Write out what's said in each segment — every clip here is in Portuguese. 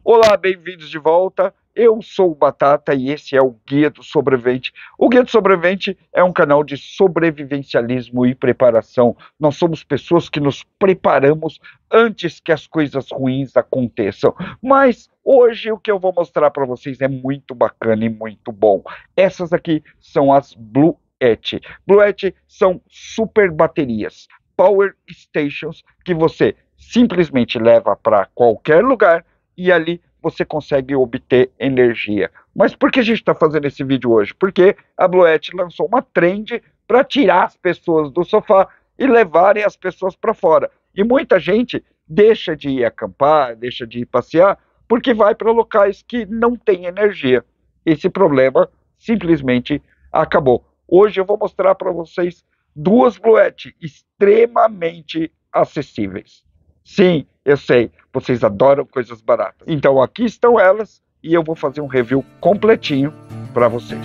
Olá, bem-vindos de volta. Eu sou o Batata e esse é o Guia do Sobrevivente. O Guia do Sobrevivente é um canal de sobrevivencialismo e preparação. Nós somos pessoas que nos preparamos antes que as coisas ruins aconteçam. Mas hoje o que eu vou mostrar para vocês é muito bacana e muito bom. Essas aqui são as Bluette. Bluette são super baterias, power stations, que você simplesmente leva para qualquer lugar e ali você consegue obter energia. Mas por que a gente está fazendo esse vídeo hoje? Porque a Bluette lançou uma trend para tirar as pessoas do sofá e levarem as pessoas para fora. E muita gente deixa de ir acampar, deixa de ir passear, porque vai para locais que não têm energia. Esse problema simplesmente acabou. Hoje eu vou mostrar para vocês duas Bluette extremamente acessíveis. Sim, eu sei, vocês adoram coisas baratas. Então aqui estão elas e eu vou fazer um review completinho para vocês.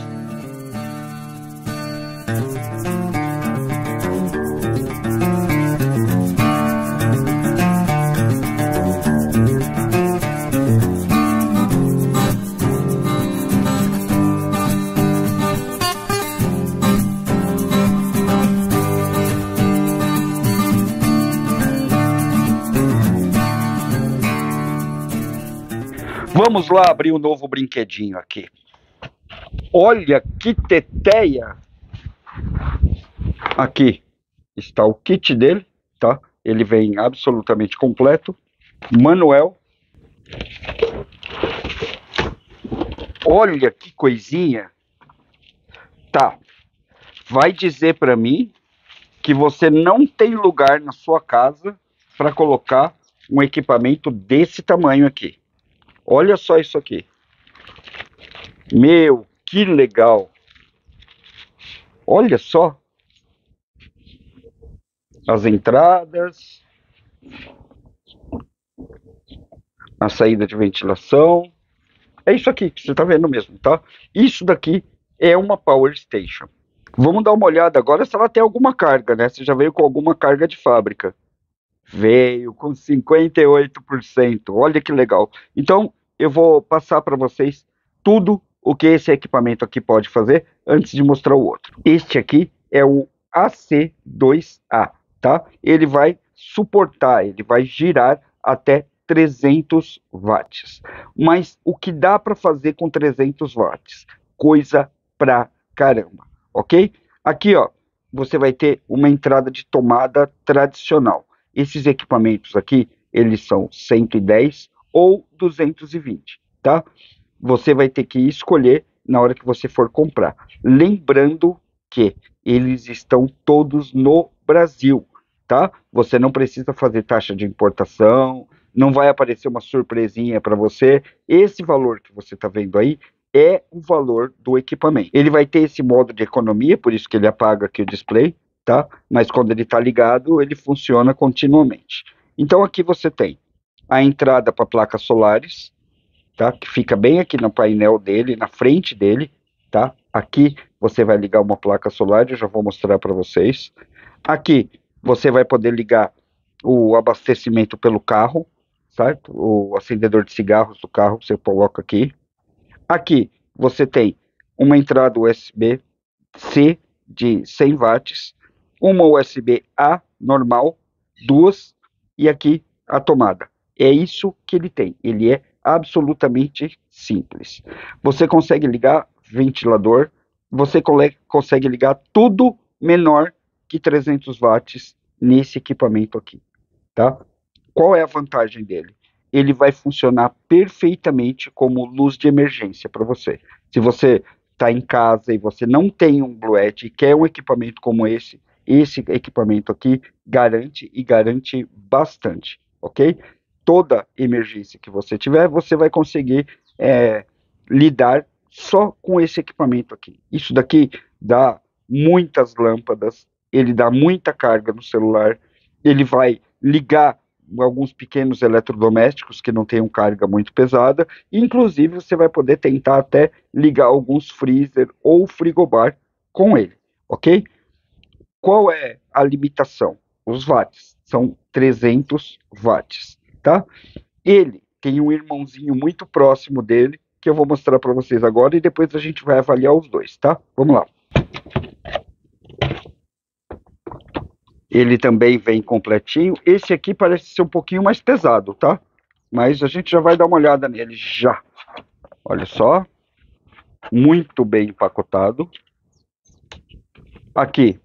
Vamos lá abrir um novo brinquedinho aqui. Olha que teteia! Aqui está o kit dele, tá? Ele vem absolutamente completo. Manuel. Olha que coisinha! Tá. Vai dizer para mim que você não tem lugar na sua casa para colocar um equipamento desse tamanho aqui. Olha só isso aqui. Meu, que legal. Olha só. As entradas. A saída de ventilação. É isso aqui que você está vendo mesmo, tá? Isso daqui é uma Power Station. Vamos dar uma olhada agora se ela tem alguma carga, né? Você já veio com alguma carga de fábrica. Veio com 58%. Olha que legal. Então, eu vou passar para vocês tudo o que esse equipamento aqui pode fazer antes de mostrar o outro. Este aqui é o AC2A, tá? Ele vai suportar, ele vai girar até 300 watts. Mas o que dá para fazer com 300 watts? Coisa pra caramba, ok? Aqui, ó, você vai ter uma entrada de tomada tradicional. Esses equipamentos aqui, eles são 110 ou 220, tá? Você vai ter que escolher na hora que você for comprar. Lembrando que eles estão todos no Brasil, tá? Você não precisa fazer taxa de importação, não vai aparecer uma surpresinha para você. Esse valor que você está vendo aí é o valor do equipamento. Ele vai ter esse modo de economia, por isso que ele apaga aqui o display, tá? Mas quando ele está ligado, ele funciona continuamente. Então aqui você tem a entrada para placas solares, tá? Que fica bem aqui no painel dele, na frente dele, tá? Aqui você vai ligar uma placa solar, eu já vou mostrar para vocês. Aqui você vai poder ligar o abastecimento pelo carro, certo? O acendedor de cigarros do carro você coloca aqui. Aqui você tem uma entrada USB-C de 100 watts, uma USB-A normal, duas, e aqui a tomada. É isso que ele tem, ele é absolutamente simples. Você consegue ligar ventilador, você consegue ligar tudo menor que 300 watts nesse equipamento aqui, tá? Qual é a vantagem dele? Ele vai funcionar perfeitamente como luz de emergência para você. Se você está em casa e você não tem um Bluette e quer um equipamento como esse equipamento aqui garante e garante bastante, ok? Toda emergência que você tiver, você vai conseguir lidar só com esse equipamento aqui. Isso daqui dá muitas lâmpadas, ele dá muita carga no celular, ele vai ligar alguns pequenos eletrodomésticos que não tenham carga muito pesada, inclusive você vai poder tentar até ligar alguns freezer ou frigobar com ele, ok? Qual é a limitação? Os watts, são 300 watts, tá? Ele tem um irmãozinho muito próximo dele, que eu vou mostrar para vocês agora, e depois a gente vai avaliar os dois, tá? Vamos lá. Ele também vem completinho. Esse aqui parece ser um pouquinho mais pesado, tá? Mas a gente já vai dar uma olhada nele já. Olha só. Muito bem empacotado. Aqui,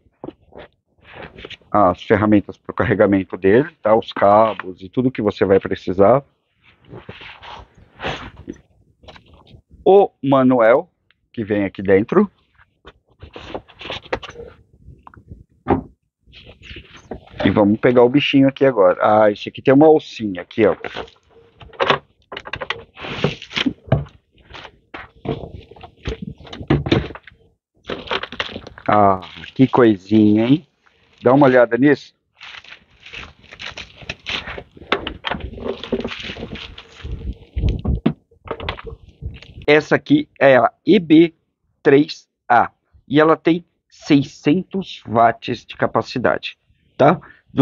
as ferramentas para o carregamento dele, tá? Os cabos e tudo que você vai precisar. O manual, que vem aqui dentro. E vamos pegar o bichinho aqui agora. Ah, esse aqui tem uma alcinha aqui, ó. Ah, que coisinha, hein? Dá uma olhada nisso. Essa aqui é a EB3A e ela tem 600 watts de capacidade, tá?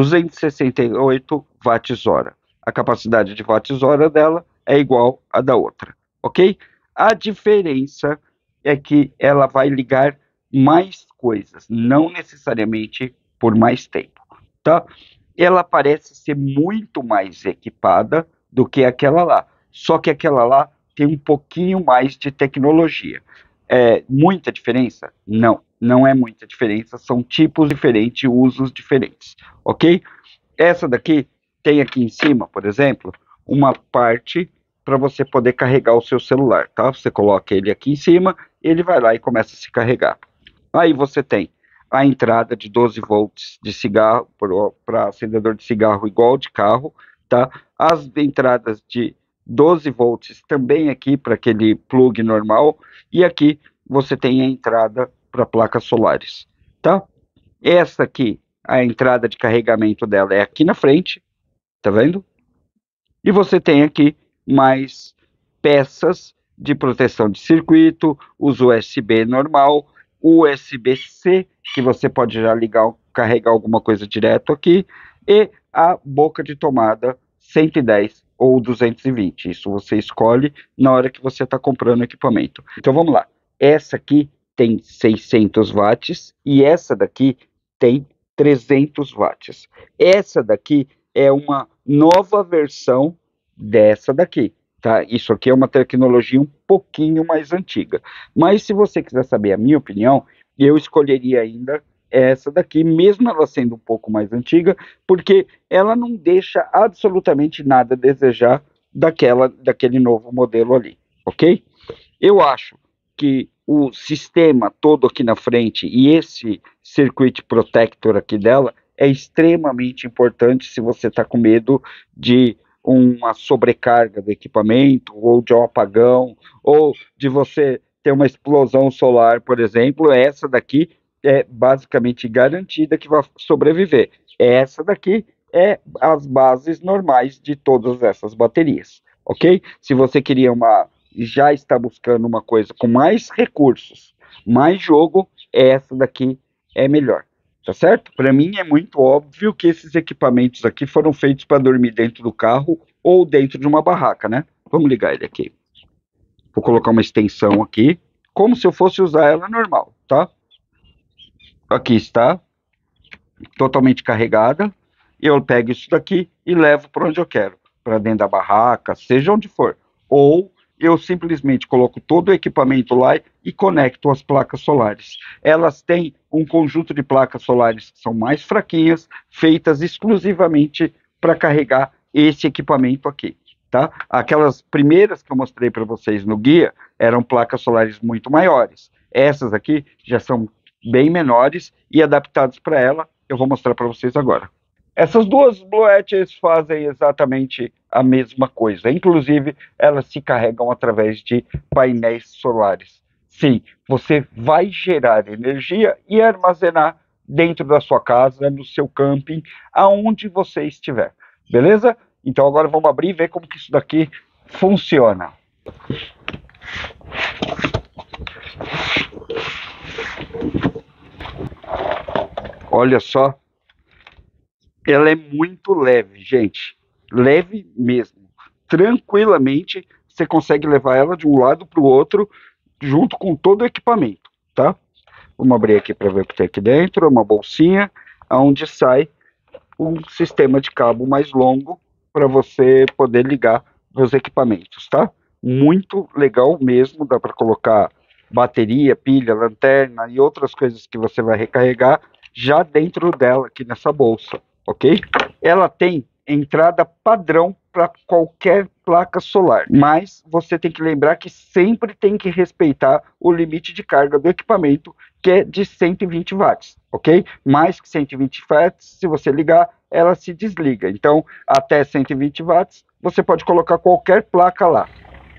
268 watts hora. A capacidade de watts hora dela é igual à da outra, ok? A diferença é que ela vai ligar mais coisas, não necessariamente por mais tempo, tá? Ela parece ser muito mais equipada do que aquela lá, só que aquela lá tem um pouquinho mais de tecnologia. É muita diferença? Não, não é muita diferença, são tipos diferentes, usos diferentes, ok? Essa daqui tem aqui em cima, por exemplo, uma parte para você poder carregar o seu celular, tá? Você coloca ele aqui em cima, ele vai lá e começa a se carregar. Aí você tem a entrada de 12 volts de cigarro para acendedor de cigarro igual de carro, tá? As entradas de 12 volts também aqui para aquele plug normal, e aqui você tem a entrada para placas solares, tá? Essa aqui, a entrada de carregamento dela é aqui na frente, tá vendo? E você tem aqui mais peças de proteção de circuito, os USB normal, USB-C, que você pode já ligar, carregar alguma coisa direto aqui, e a boca de tomada 110 ou 220. Isso você escolhe na hora que você está comprando o equipamento. Então vamos lá. Essa aqui tem 600 watts e essa daqui tem 300 watts. Essa daqui é uma nova versão dessa daqui, tá? Isso aqui é uma tecnologia um pouquinho mais antiga. Mas se você quiser saber a minha opinião, eu escolheria ainda essa daqui, mesmo ela sendo um pouco mais antiga, porque ela não deixa absolutamente nada a desejar daquele novo modelo ali, ok? Eu acho que o sistema todo aqui na frente e esse circuit protector aqui dela é extremamente importante se você está com medo de uma sobrecarga do equipamento, ou de um apagão, ou de você ter uma explosão solar, por exemplo. Essa daqui é basicamente garantida que vai sobreviver. Essa daqui é as bases normais de todas essas baterias, ok? Se você queria já está buscando uma coisa com mais recursos, mais jogo, essa daqui é melhor, tá certo? Para mim é muito óbvio que esses equipamentos aqui foram feitos para dormir dentro do carro ou dentro de uma barraca, né? Vamos ligar ele aqui. Vou colocar uma extensão aqui, como se eu fosse usar ela normal, tá? Aqui está, totalmente carregada. Eu pego isso daqui e levo para onde eu quero, para dentro da barraca, seja onde for. Ou eu simplesmente coloco todo o equipamento lá e conecto as placas solares. Elas têm um conjunto de placas solares que são mais fraquinhas, feitas exclusivamente para carregar esse equipamento aqui, tá? Aquelas primeiras que eu mostrei para vocês no guia eram placas solares muito maiores. Essas aqui já são bem menores e adaptadas para ela. Eu vou mostrar para vocês agora. Essas duas Bluetooths fazem exatamente a mesma coisa. Inclusive, elas se carregam através de painéis solares. Sim, você vai gerar energia e armazenar dentro da sua casa, no seu camping, aonde você estiver. Beleza? Então agora vamos abrir e ver como que isso daqui funciona. Olha só. Ela é muito leve, gente. Leve mesmo. tranquilamente você consegue levar ela de um lado para o outro, junto com todo o equipamento, tá? Vamos abrir aqui para ver o que tem aqui dentro. É uma bolsinha, onde sai um sistema de cabo mais longo para você poder ligar os equipamentos, tá? Muito legal mesmo, dá para colocar bateria, pilha, lanterna e outras coisas que você vai recarregar já dentro dela aqui nessa bolsa, ok? Ela tem entrada padrão para qualquer placa solar, mas você tem que lembrar que sempre tem que respeitar o limite de carga do equipamento, que é de 120 watts, ok? Mais que 120 watts, se você ligar, ela se desliga. Então, até 120 watts, você pode colocar qualquer placa lá.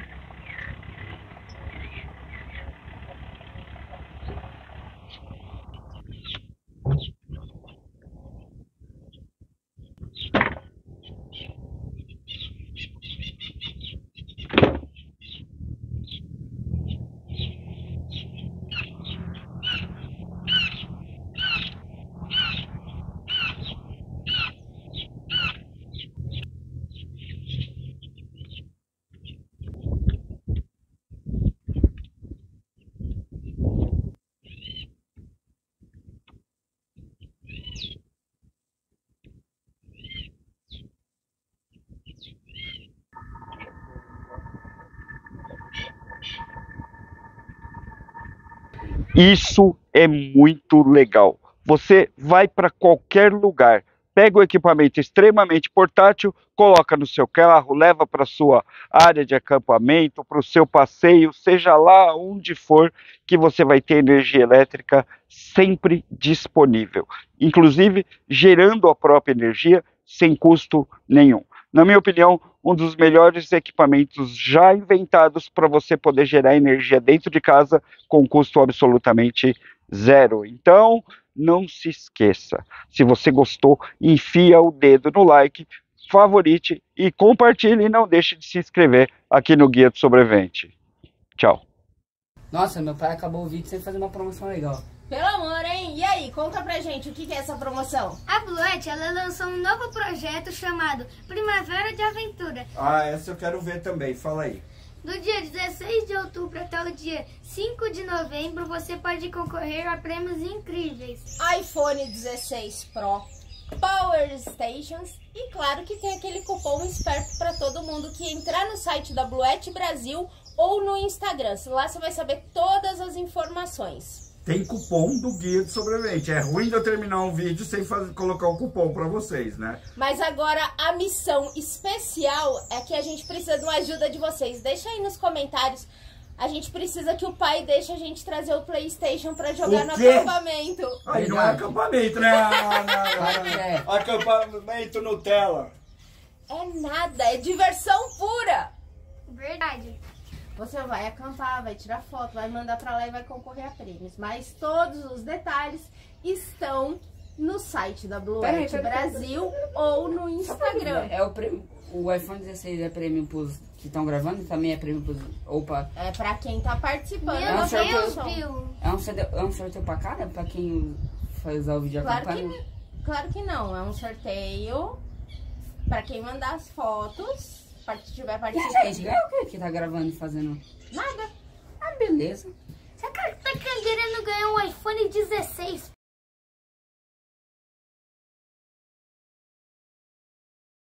Isso é muito legal. Você vai para qualquer lugar, pega o equipamento extremamente portátil, coloca no seu carro, leva para sua área de acampamento, para o seu passeio, seja lá onde for, que você vai ter energia elétrica sempre disponível, inclusive gerando a própria energia sem custo nenhum. Na minha opinião, um dos melhores equipamentos já inventados para você poder gerar energia dentro de casa com custo absolutamente zero. Então, não se esqueça. Se você gostou, enfia o dedo no like, favorite e compartilhe, e não deixe de se inscrever aqui no Guia do Sobrevivente. Tchau. Nossa, meu pai acabou o vídeo sem fazer uma promoção legal. Pelo amor, hein? E aí, conta pra gente o que é essa promoção? A Bluet, ela lançou um novo projeto chamado Primavera de Aventura. Ah, essa eu quero ver também. Fala aí. Do dia 16 de outubro até o dia 5 de novembro, você pode concorrer a prêmios incríveis. iPhone 16 Pro, Power Stations e claro que tem aquele cupom esperto para todo mundo que entrar no site da Bluet Brasil ou no Instagram. Lá você vai saber todas as informações. Tem cupom do Guia do Sobrevivente. É ruim de eu terminar um vídeo sem colocar o cupom para vocês, né? Mas agora a missão especial é que a gente precisa de uma ajuda de vocês. Deixa aí nos comentários. A gente precisa que o pai deixe a gente trazer o PlayStation para jogar no acampamento. Aí não é acampamento, né? Acampamento Nutella. É nada, é diversão pura. Verdade. Você vai acampar, vai tirar foto, vai mandar pra lá e vai concorrer a prêmios. Mas todos os detalhes estão no site da Bluet Brasil ou no Instagram. É o prêmio. O iPhone 16 é prêmio pros que estão gravando, também é prêmio pros. Opa. É pra quem tá participando. Meu da Deus, promoção. Bill. É um sorteio pra cada? Pra quem faz o vídeo acampando? Claro que não. É um sorteio pra quem mandar as fotos. Estiver E a participando. gente ganha o que que tá gravando e fazendo? Nada. Ah, beleza. Você tá querendo ganhar um iPhone 16